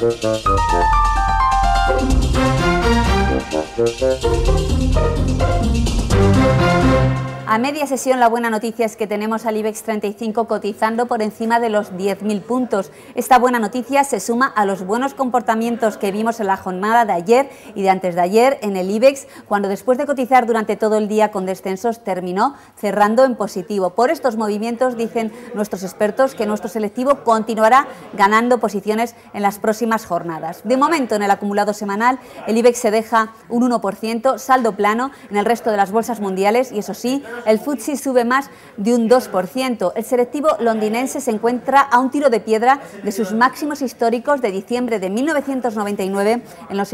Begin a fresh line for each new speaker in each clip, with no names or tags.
A media sesión la buena noticia es que tenemos al IBEX 35 cotizando por encima de los 10.000 puntos. Esta buena noticia se suma a los buenos comportamientos que vimos en la jornada de ayer y de antes de ayer en el IBEX, cuando después de cotizar durante todo el día con descensos terminó cerrando en positivo. Por estos movimientos dicen nuestros expertos que nuestro selectivo continuará ganando posiciones en las próximas jornadas. De momento en el acumulado semanal el IBEX se deja un 1%, saldo plano en el resto de las bolsas mundiales y eso sí, el FTSE sube más de un 2%. El selectivo londinense se encuentra a un tiro de piedra de sus máximos históricos de diciembre de 1999 en los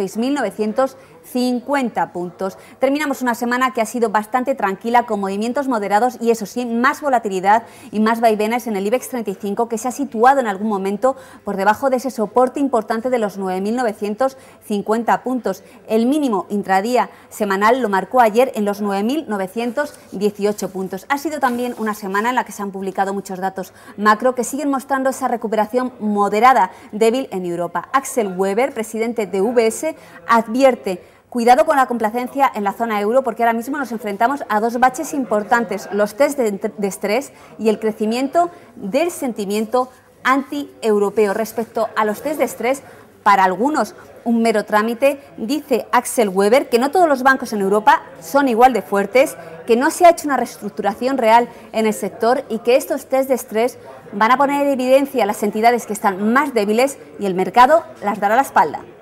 6.950 puntos. Terminamos una semana que ha sido bastante tranquila con movimientos moderados y eso sí, más volatilidad y más vaivenes en el IBEX 35 que se ha situado en algún momento por debajo de ese soporte importante de los 9.950 puntos. El mínimo intradía semanal lo marcó ayer en los 9.918 puntos. Ha sido también una semana en la que se han publicado muchos datos macro que siguen mostrando esa recuperación moderada débil en Europa. Axel Weber, presidente de UBS, advierte: cuidado con la complacencia en la zona euro porque ahora mismo nos enfrentamos a dos baches importantes, los test de estrés y el crecimiento del sentimiento anti-europeo. Respecto a los test de estrés, para algunos un mero trámite, dice Axel Weber que no todos los bancos en Europa son igual de fuertes, que no se ha hecho una reestructuración real en el sector y que estos test de estrés van a poner en evidencia a las entidades que están más débiles y el mercado las dará la espalda.